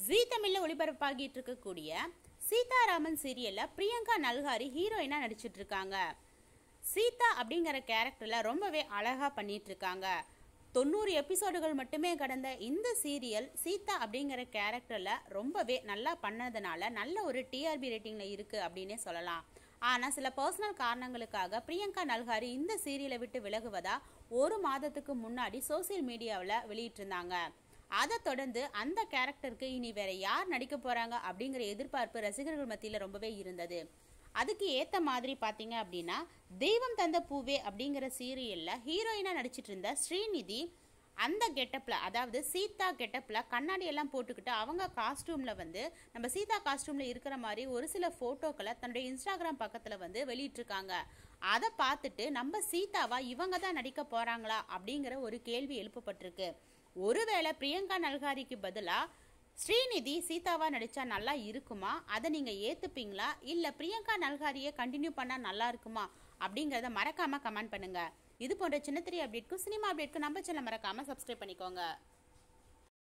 ஜீ தமிழ்ல ஒளிபரப்பாகிட்டு இருக்கக்கூடிய சீதாராமன் சீரியல்ல பிரியங்கா நல்ஹாரி ஹீரோயினா நடிச்சிட்டு இருக்காங்க. சீதா அப்படிங்கிற கேரக்டர்ல ரொம்பவே அழகா பண்ணிட்டு இருக்காங்க. 90 எபிசோடுகள் மட்டுமே கடந்த இந்த சீரியல் சீதா அப்படிங்கிற கேரக்டர்ல ரொம்பவே நல்லா பண்ணதுனால நல்ல ஒரு டிஆர்பி ரேட்டிங்ல இருக்கு அப்படின்னே சொல்லலாம். ஆனா சில பர்சனல் காரணங்களுக்காக பிரியங்கா நல்ஹாரி இந்த சீரியலை விட்டு விலகுவதா ஒரு மாதத்துக்கு முன்னாடி சோசியல் மீடியாவில் வெளியிட்டிருந்தாங்க. அதை தொடர்ந்து அந்த கேரக்டருக்கு இனி வேற யார் நடிக்க போறாங்க அப்படிங்கிற எதிர்பார்ப்பு ரசிகர்கள் மத்தியில் ரொம்பவே இருந்தது. அதுக்கு ஏத்த மாதிரி பாத்தீங்க அப்படின்னா தெய்வம் தந்த பூவே அப்படிங்கிற சீரியல்ல ஹீரோயினா நடிச்சிட்டு இருந்த ஸ்ரீநிதி அந்த கெட்டப்ல, அதாவது சீதா கெட்டப்ல கண்ணாடி எல்லாம் போட்டுக்கிட்டு அவங்க காஸ்டியூம்ல நம்ம சீதா காஸ்டியூம்ல இருக்கிற மாதிரி ஒரு சில போட்டோக்களை தன்னுடைய இன்ஸ்டாகிராம் பக்கத்துல வெளியிட்டிருக்காங்க. அதை பார்த்துட்டு நம்ம சீதாவா இவங்க தான் நடிக்க போறாங்களா அப்படிங்கிற ஒரு கேள்வி எழுப்பப்பட்டிருக்கு. ஒருவேளை பிரியங்கா நல்ஹாரிக்கு பதிலா ஸ்ரீநிதி சீதாவா நடிச்சா நல்லா இருக்குமா, அதை நீங்க ஏத்துப்பீங்களா, இல்ல பிரியங்கா நல்ஹாரியை கண்டினியூ பண்ணா நல்லா இருக்குமா அப்படிங்கறத மறக்காம கமெண்ட் பண்ணுங்க. இது போன்ற சின்ன திரை அப்டேட்க்கும் சினிமா அப்டேட்க்கும் நம்ம சேனலை மறக்காம சப்ஸ்கிரைப் பண்ணிக்கோங்க.